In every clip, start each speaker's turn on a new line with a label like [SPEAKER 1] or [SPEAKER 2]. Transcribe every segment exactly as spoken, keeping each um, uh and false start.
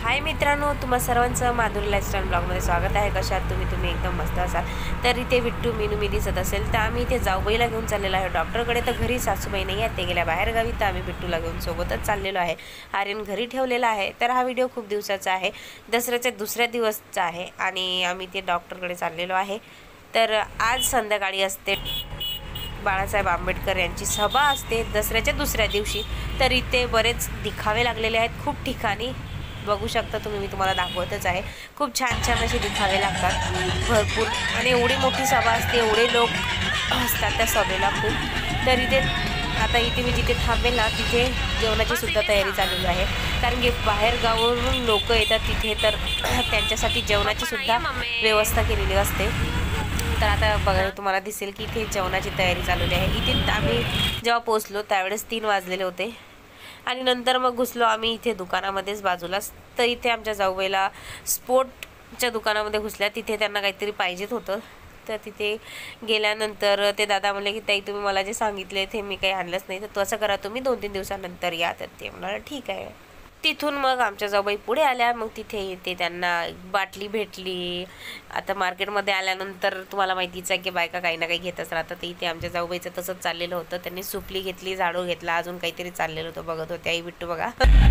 [SPEAKER 1] हाय मित्रांनो, तुम्हा सर्वांचं माधुरी लाईफस्टाईल ब्लॉगमध्ये स्वागत आहे। कशात तुम्ही तुम्ही एकदम मस्त असाल। तर इथे विट्टू मीनू मी दिसत असेल तर आम्ही इथे जाऊबाईला घेऊन चाललेलो आहे डॉक्टरकडे। तर घरी सासूबाई नाही आहेत, ते गेल्या बाहेर गावी, तर आम्ही बिट्टूला घेऊन सोबतच चाललेलो आहे। आर्यन घरी ठेवलेला आहे। तर हा व्हिडिओ खूप दिवसाचा आहे, दसऱ्याच्या दुसऱ्या दिवसचा आहे आणि आम्ही ते डॉक्टरकडे चाललेलो आहे। तर आज संध्याकाळी असते बाळासाहेब आंबेडकर यांची सभा असते दसऱ्याच्या दुसऱ्या दिवशी। तर इथे बरेच दिखावे लागलेले आहेत खूप ठिकाणी, बघू शकता तुम्ही, मी तुम्हाला दाखवतच आहे। खूप छान छान असे दिखावे लागतात भरपूर, आणि एवढी मोठी सभा असते, एवढे लोक असतात त्या सभेला खूप। तर इथे आता इथे मी जिथे थांबेल ना तिथे जेवणाची सुद्धा तयारी चालू आहे, कारण की बाहेर गावावरून लोक येतात तिथे, तर त्यांच्यासाठी जेवणाची सुद्धा व्यवस्था केलेली असते। तर आता बघा तुम्हाला दिसेल की इथे जेवणाची तयारी चालवली आहे। इथे आम्ही जेव्हा पोहोचलो त्यावेळेस तीन वाजलेले होते आणि नंतर मग घुसलो आम्ही इथे दुकानामध्येच बाजूलाच। तर इथे आमच्या जाऊबाईला स्पोर्टच्या दुकानामध्ये घुसल्या, तिथे त्यांना काहीतरी पाहिजेत होतं। तर तिथे गेल्यानंतर ते दादा म्हणले की ताई तुम्ही मला जे सांगितले ते मी काही आणलंच नाही, तर तसं करा तुम्ही दोन तीन दिवसानंतर या। तर ते म्हणाले ठीक आहे। तिथून मग आमच्या जाऊबाई पुढे आल्या, मग तिथे येते त्यांना बाटली भेटली। आता मार्केटमध्ये आल्यानंतर तुम्हाला माहितीच आहे की बायका काही ना काही घेतच राहतात। इथे आमच्या जाऊबाईचं तसंच चाललेलं होतं, त्यांनी सुपली घेतली, झाडू घेतला, अजून काहीतरी चाललेलं होतं, बघत होते आई बिट्टू बघा।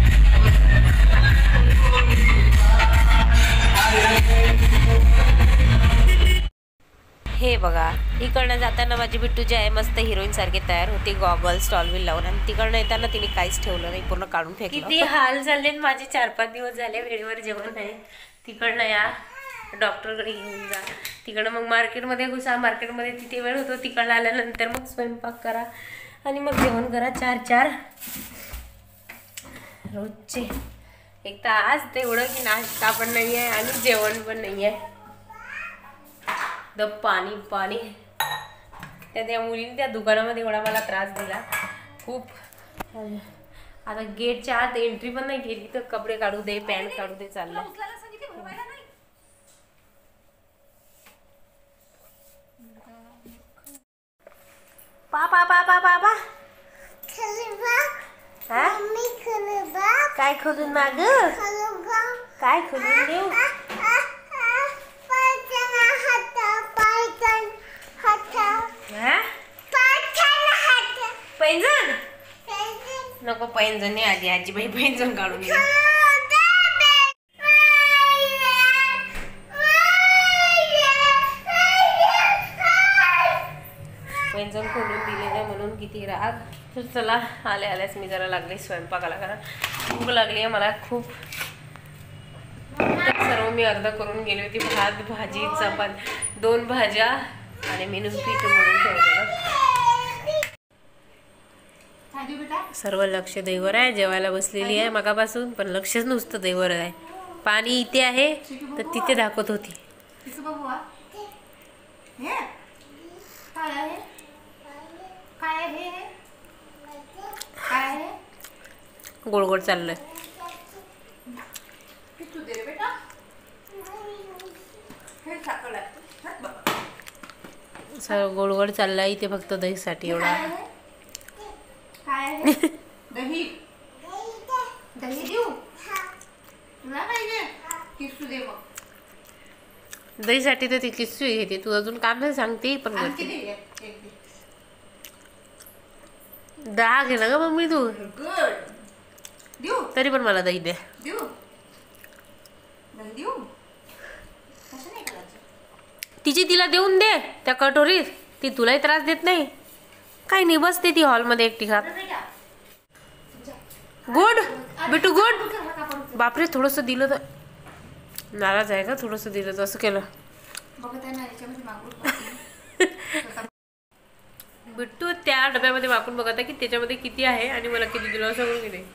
[SPEAKER 1] हे बघा इकडनं जाताना माझी बिट्टू जी आहे मस्त हिरोईन सारखी तयार होती, गॉगल्स टॉलविल लावून, आणि तिकडनं येताना तिने काहीच ठेवलं नाही, पूर्ण काढून फेकलं। किती हाल झाले माझे, चार पाच दिवस झाले वेळेवर जेवण नाही। तिकडनं या डॉक्टरकडे घेऊन जा, तिकडं मग मार्केटमध्ये घुसा, मार्केटमध्ये तिथे वेळ होतो, तिकडं आल्यानंतर मग स्वयंपाक करा आणि मग जेवण करा चार चार रोजचे। एक तर आज तेवढं की नाश्ता पण नाही आहे आणि जेवण पण नाही आहे, द पाणी पाणी। त्या त्या मुलीने त्या दुकानामध्ये एवढा मला त्रास दिला खूप। आता गेटच्या आत एंट्री पण नाही केली तर कपडे काढू दे, पॅन्ट काढू दे चाललं। पा पा पा पा पा पा काय खोलून माग, काय खोलून देऊ? पैंजण नको, पैंजण नाही आधी, आजीबाई पैंजण काढून घे। पैंजण खोलून दिले नाही म्हणून किती राग। तर चला आले आल्यास मी जरा लागले स्वयंपाकाला, कारण भूक लागली आहे मला खूप। सर्व मी अर्ध करून गेली होती, भात भाजी चपाती, दोन भाज्या आणि मेनू पीठ म्हणून ठेवलेलं। सर्व लक्ष दैवर आहे, जेवायला बसलेली आहे मगापासून, पण लक्षच नुसतं दैवर आहे। पाणी इथे आहे तर तिथे दाखवत होती। गोड गोड चाललंय, सर्व गोड गोड चाललाय। इथे फक्त दहीसाठी एवढा
[SPEAKER 2] दही दही देऊ तुला पाहिजे, किस्सू दे मग।
[SPEAKER 1] दहीसाठी तर ती किस्सू घेते, तू अजून काम नाही सांगते पण करते। दहा घे ना ग मम्मी तू,
[SPEAKER 2] देऊ
[SPEAKER 1] तरी पण मला दही द्या।
[SPEAKER 2] देऊ दही देऊ, कसं नाही करायचं?
[SPEAKER 1] तिची तिला देऊन दे त्या कटोरीत, ती तुलाही त्रास देत नाही, काही नाही, बसते ती हॉलमध्ये एकटी खात। Good Bittu good. बापरे, थोडंसं दिलं तर नाराज आहे का? थोडंसं दिलं तर असं केलं। बिट्टू त्या डब्यामध्ये वाकून बघत आहे की त्याच्यामध्ये किती आहे आणि मला किती दिलं असं किती।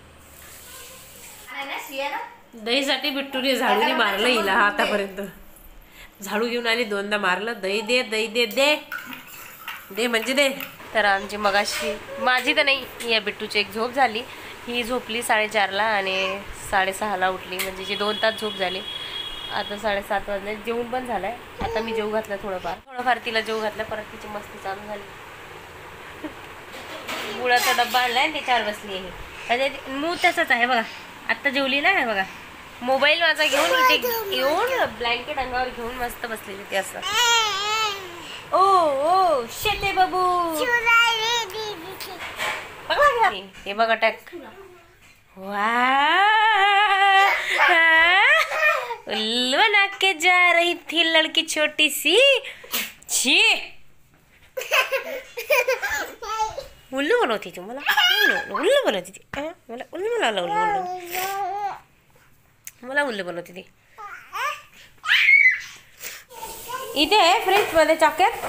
[SPEAKER 1] दहीसाठी बिट्टूने झाडूने मारलं हिला आतापर्यंत, झाडू घेऊन आली, दोनदा मारलं, दही दे दही दे दे दे म्हणजे दे। तर आमची मगाशी, माझी तर नाही, या बिट्टूची एक झोप झाली, ही झोपली साडेचारला आणि साडेसहाला उठली, म्हणजे जी दोन तास झोप झाली। आता साडेसात वाजले, जेवण पण झालंय, आता मी जेवू घातलं थोडंफार थोडंफार तिला जेवू घातलं, परत तिची मस्ती चालू झाली। गुळाचा डब्बा आणलाय त्याच्यावर बसली आहे, मूळ तसंच आहे बघा, आत्ता जेवली ना बघा, मोबाईल माझा घेऊन इथे येऊन ब्लँकेट अंगावर घेऊन मस्त बसलेली ती असं. ओ ओ शेते बाबू हे बघ अटॅक. उल्लू बना के जा रही थी लड़की छोटी सी. छी उल्लू बनवती तू मला. उल्लू बनवती ती मला. उल्लू बनवलं. उल्लू उल्लू मला उल्लू बनवती ती. इथे आहे फ्रीज मध्ये चॉकेट.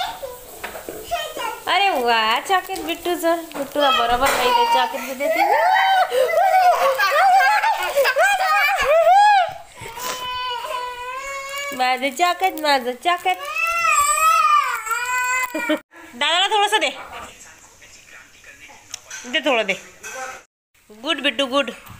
[SPEAKER 1] अरे वा चॉकेट बिट्टूचं. बिट्टूला बरोबर माहिती आहे चॉकेट देते. माझं चॉकेट माझं चॉकेट. दादाला थोडंसं दे. दे थोडं दे. Good Bittu good.